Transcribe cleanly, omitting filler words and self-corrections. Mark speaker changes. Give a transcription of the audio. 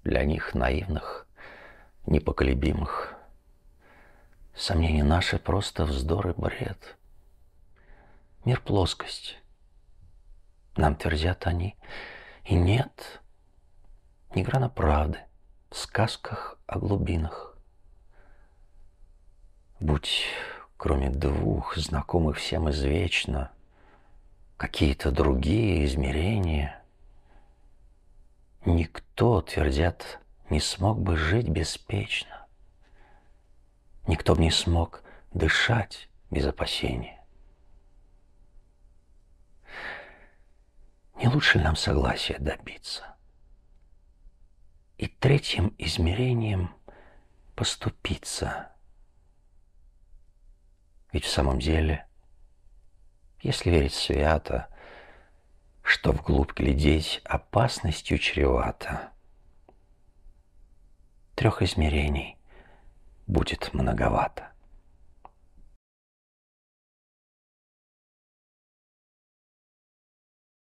Speaker 1: для них наивных, непоколебимых. Сомнения наши просто вздор и бред. Мир — плоскость, нам твердят они, и нет ни грана правды в сказках о глубинах. Будь, кроме двух, знакомых всем извечно, какие-то другие измерения, никто, твердят, не смог бы жить беспечно, никто б не смог дышать без опасения. Не лучше ли нам согласия добиться и третьим измерением поступиться? Ведь в самом деле, если верить свято, что вглубь глядеть опасностью чревато, трех измерений будет многовато.